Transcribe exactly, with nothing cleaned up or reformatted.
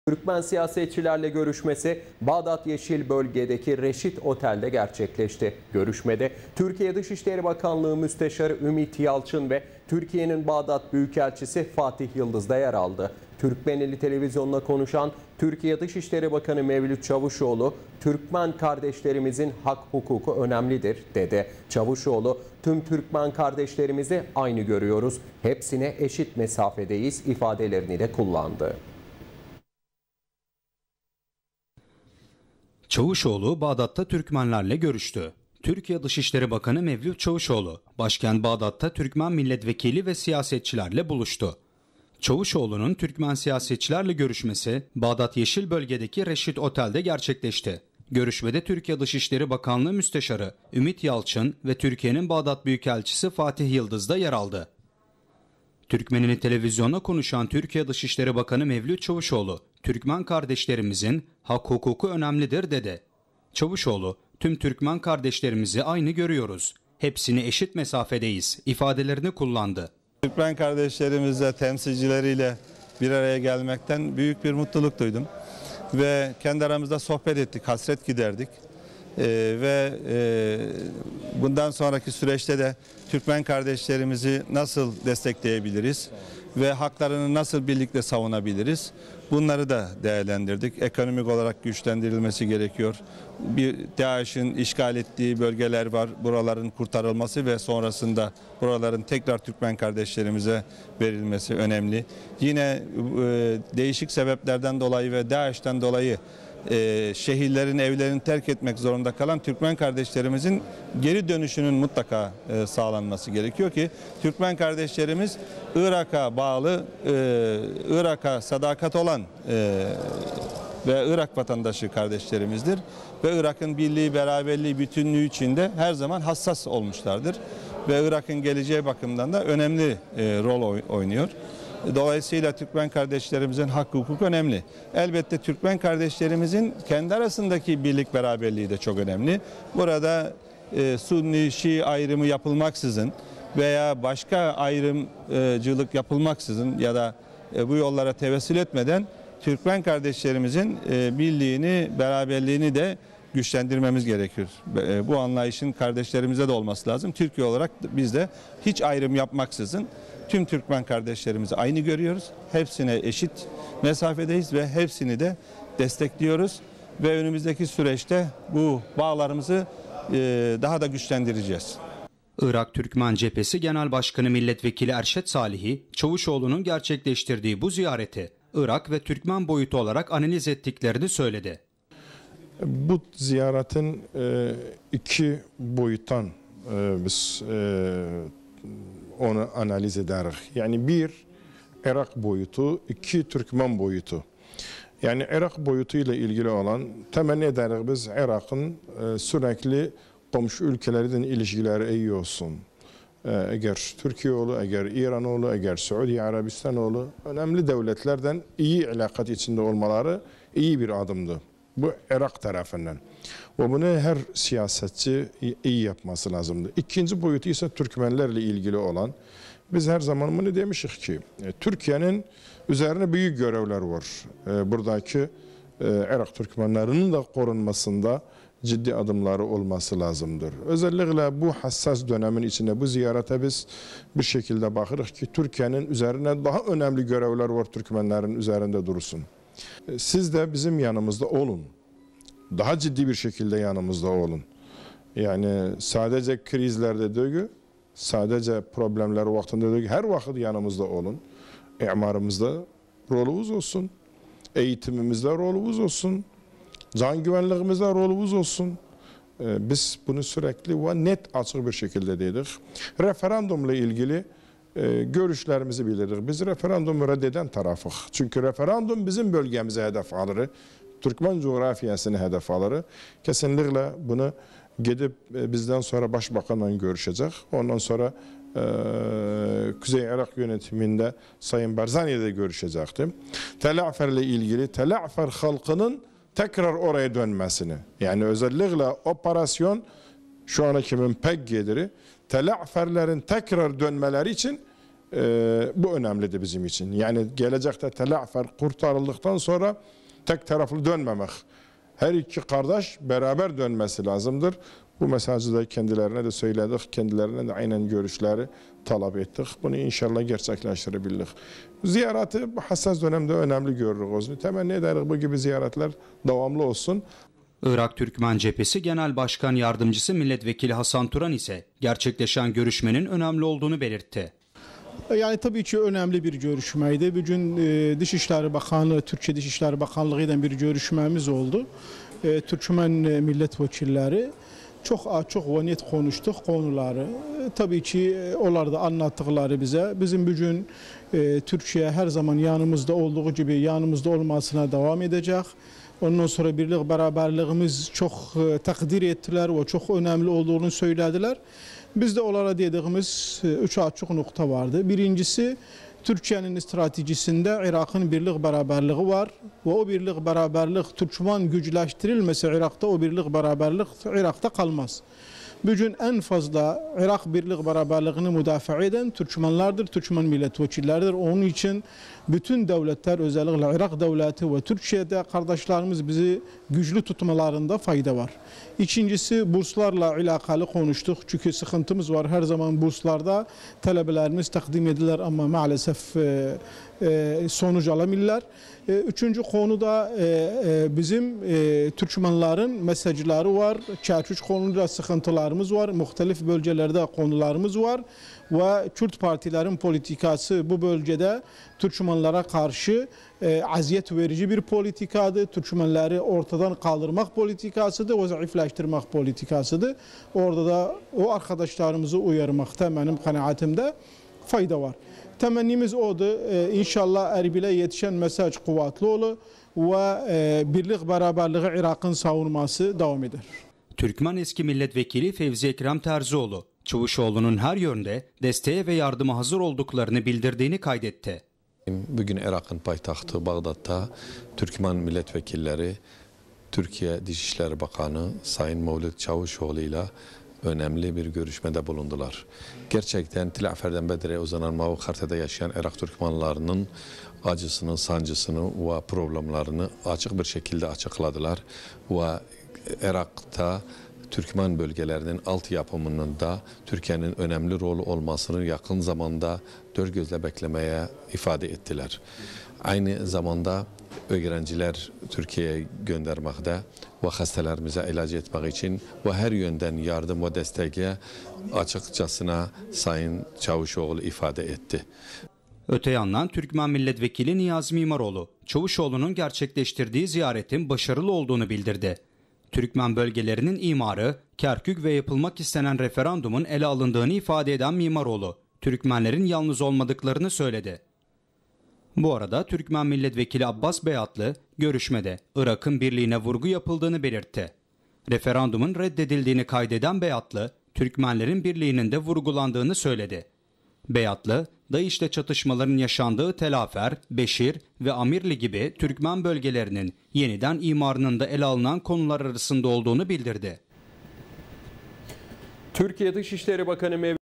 Türkmen siyasetçilerle görüşmesi Bağdat Yeşil Bölge'deki Reşit Otel'de gerçekleşti. Görüşmede Türkiye Dışişleri Bakanlığı Müsteşarı Ümit Yalçın ve Türkiye'nin Bağdat Büyükelçisi Fatih Yıldız da yer aldı. Türkmeneli televizyonuna konuşan Türkiye Dışişleri Bakanı Mevlüt Çavuşoğlu, Türkmen kardeşlerimizin hak hukuku önemlidir dedi. Çavuşoğlu, tüm Türkmen kardeşlerimizi aynı görüyoruz, hepsine eşit mesafedeyiz ifadelerini de kullandı. Çavuşoğlu, Bağdat'ta Türkmenlerle görüştü. Türkiye Dışişleri Bakanı Mevlüt Çavuşoğlu, başkent Bağdat'ta Türkmen milletvekili ve siyasetçilerle buluştu. Çavuşoğlu'nun Türkmen siyasetçilerle görüşmesi Bağdat Yeşil Bölge'deki Reşit Otel'de gerçekleşti. Görüşmede Türkiye Dışişleri Bakanlığı Müsteşarı Ümit Yalçın ve Türkiye'nin Bağdat Büyükelçisi Fatih Yıldız da yer aldı. Türkmeneli televizyonda konuşan Türkiye Dışişleri Bakanı Mevlüt Çavuşoğlu, Türkmen kardeşlerimizin hak hukuku önemlidir dedi. Çavuşoğlu, tüm Türkmen kardeşlerimizi aynı görüyoruz, hepsini eşit mesafedeyiz ifadelerini kullandı. Türkmen kardeşlerimizle, temsilcileriyle bir araya gelmekten büyük bir mutluluk duydum. Ve kendi aramızda sohbet ettik, hasret giderdik. Ee, ve e, bundan sonraki süreçte de Türkmen kardeşlerimizi nasıl destekleyebiliriz ve haklarını nasıl birlikte savunabiliriz, bunları da değerlendirdik. Ekonomik olarak güçlendirilmesi gerekiyor. Bir DAEŞ'in işgal ettiği bölgeler var, buraların kurtarılması ve sonrasında buraların tekrar Türkmen kardeşlerimize verilmesi önemli. Yine e, değişik sebeplerden dolayı ve DAEŞ'ten dolayı Ee, şehirlerin, evlerini terk etmek zorunda kalan Türkmen kardeşlerimizin geri dönüşünün mutlaka e, sağlanması gerekiyor ki Türkmen kardeşlerimiz Irak'a bağlı, e, Irak'a sadakat olan e, ve Irak vatandaşı kardeşlerimizdir. Ve Irak'ın birliği, beraberliği, bütünlüğü içinde her zaman hassas olmuşlardır. Ve Irak'ın geleceği bakımından da önemli e, rol oynuyor. Dolayısıyla Türkmen kardeşlerimizin hak hukuku önemli. Elbette Türkmen kardeşlerimizin kendi arasındaki birlik beraberliği de çok önemli. Burada e, Sunni, Şii ayrımı yapılmaksızın veya başka ayrımcılık yapılmaksızın ya da e, bu yollara tevessül etmeden Türkmen kardeşlerimizin e, birliğini, beraberliğini de güçlendirmemiz gerekir. E, bu anlayışın kardeşlerimize de olması lazım. Türkiye olarak biz de hiç ayrım yapmaksızın tüm Türkmen kardeşlerimizi aynı görüyoruz. Hepsine eşit mesafedeyiz ve hepsini de destekliyoruz. Ve önümüzdeki süreçte bu bağlarımızı daha da güçlendireceğiz. Irak Türkmen Cephesi Genel Başkanı Milletvekili Erşet Salih'i, Çavuşoğlu'nun gerçekleştirdiği bu ziyareti Irak ve Türkmen boyutu olarak analiz ettiklerini söyledi. Bu ziyaretin iki boyuttan biz onu analiz ederiz. Yani bir Irak boyutu, iki Türkmen boyutu. Yani Irak boyutu ile ilgili olan temenni ederiz biz Irak'ın e, sürekli komşu ülkelerden ilişkileri iyi olsun. E, eğer Türkiye oğlu, eğer İran oğlu, eğer Suudi Arabistan oğlu önemli devletlerden iyi alakat içinde olmaları iyi bir adımdı. Bu Irak tarafından. Ve bunu her siyasetçi iyi yapması lazımdı. İkinci boyutu ise Türkmenlerle ilgili olan. Biz her zaman bunu demiştik ki Türkiye'nin üzerine büyük görevler var. Buradaki Irak Türkmenlerinin de korunmasında ciddi adımları olması lazımdır. Özellikle bu hassas dönemin içinde bu ziyarete biz bir şekilde bakırız ki Türkiye'nin üzerine daha önemli görevler var, Türkmenlerin üzerinde dursun. Siz de bizim yanımızda olun. Daha ciddi bir şekilde yanımızda olun. Yani sadece krizlerde değil, sadece problemler vaktinde değil, her vakit yanımızda olun. İmarımızda rolümüz olsun. Eğitimimizde rolümüz olsun. Can güvenliğimizde rolümüz olsun. Biz bunu sürekli ve net açık bir şekilde dedik. Referandumla ilgili e, görüşlerimizi bildirdik. Biz referandumu reddeden tarafız. Çünkü referandum bizim bölgemize hedef alır. Türkmen coğrafyasını hedef alır. Kesinlikle bunu gidip e, bizden sonra başbakanla görüşecek. Ondan sonra e, Kuzey Irak yönetiminde Sayın Barzani ile görüşecektim. Tel Afer'le ilgili Tel Afer halkının tekrar oraya dönmesini, yani özellikle operasyon şu an kimin pek geliri Tel Afer'lerin tekrar dönmeleri için e, bu önemlidir bizim için. Yani gelecekte telafer kurtarıldıktan sonra tek taraflı dönmemek. Her iki kardeş beraber dönmesi lazımdır. Bu mesajı da kendilerine de söyledik. Kendilerine de aynen görüşleri talep ettik. Bunu inşallah gerçekleştirebildik. Ziyareti bu hassas dönemde önemli görürüz. Temenni ederiz bu gibi ziyaretler devamlı olsun. Irak Türkmen Cephesi Genel Başkan Yardımcısı Milletvekili Hasan Turan ise gerçekleşen görüşmenin önemli olduğunu belirtti. Yani tabii ki önemli bir görüşmeydi. Bugün e, Dışişleri Bakanlığı, Türkiye Dışişleri Bakanlığı ile bir görüşmemiz oldu. E, Türkmen milletvekilleri çok çok ve net konuştuk konuları. E, tabii ki e, onlar da anlattıkları bize. Bizim bugün e, Türkiye her zaman yanımızda olduğu gibi yanımızda olmasına devam edecek. Ondan sonra birlik beraberliğimiz çok e, takdir ettiler ve çok önemli olduğunu söylediler. Biz de onlara dediğimiz üç açık nokta vardı. Birincisi, Türkiye'nin stratejisinde Irak'ın birlik beraberliği var ve o birlik beraberlik Türkmen güçleştirilmese Irak'ta o birlik beraberlik Irak'ta kalmaz. Bugün en fazla Irak birlik beraberliğini müdafaa eden Türkmenlerdir, Türkmen milletvekilleridir. Onun için bütün devletler, özellikle Irak devleti ve Türkiye'de kardeşlerimiz bizi güçlü tutmalarında fayda var. İkincisi, burslarla alakalı konuştuk. Çünkü sıkıntımız var. Her zaman burslarda talebelerimiz takdim edilir ama maalesef e, e, sonuç alamıyorlar. E, üçüncü konuda e, e, bizim e, Türkmenlerin mesajları var. Kerkük konusunda sıkıntılarımız var. Muhtelif bölgelerde konularımız var. Ve Kürt partilerin politikası bu bölgede Türkmenlere karşı e, aziyet verici bir politikadır. Türkmenleri ortadan kaldırmak politikasıdır ve zayıflaştırmak politikasıdır. Orada da o arkadaşlarımızı uyarmakta benim kanaatimde fayda var. Temennimiz odur. E, İnşallah Erbil'e yetişen mesaj kuvvetli olur ve e, birlik beraberliği Irak'ın savunması devam eder. Türkmen eski milletvekili Fevzi Ekrem Terzioğlu, Çavuşoğlu'nun her yönde desteğe ve yardıma hazır olduklarını bildirdiğini kaydetti. Bugün Irak'ın paytaxtı Bağdat'ta Türkmen milletvekilleri, Türkiye Dışişleri Bakanı Sayın Mevlüt Çavuşoğlu ile önemli bir görüşmede bulundular. Gerçekten Tilafer'den Bedir'e uzanan Mavi Karta'da yaşayan Irak Türkmenlerinin acısını, sancısını ve problemlerini açık bir şekilde açıkladılar. Ve Irak'ta Türkmen bölgelerinin alt yapımının da Türkiye'nin önemli rolü olmasını yakın zamanda dört gözle beklemeye ifade ettiler. Aynı zamanda öğrenciler Türkiye'ye göndermekte ve hastalarımıza ilaç etmek için ve her yönden yardım ve desteğe açıkçasına Sayın Çavuşoğlu ifade etti. Öte yandan Türkmen Milletvekili Niyazi Mimaroğlu, Çavuşoğlu'nun gerçekleştirdiği ziyaretin başarılı olduğunu bildirdi. Türkmen bölgelerinin imarı, Kerkük ve yapılmak istenen referandumun ele alındığını ifade eden Mimaroğlu, Türkmenlerin yalnız olmadıklarını söyledi. Bu arada Türkmen Milletvekili Abbas Beyatlı, görüşmede Irak'ın birliğine vurgu yapıldığını belirtti. Referandumun reddedildiğini kaydeden Beyatlı, Türkmenlerin birliğinin de vurgulandığını söyledi. Beyatlı, DAEŞ'le çatışmaların yaşandığı Telafer, Beşir ve Amirli gibi Türkmen bölgelerinin yeniden imarının da ele alınan konular arasında olduğunu bildirdi. Türkiye Dışişleri Bakanı Mevlüt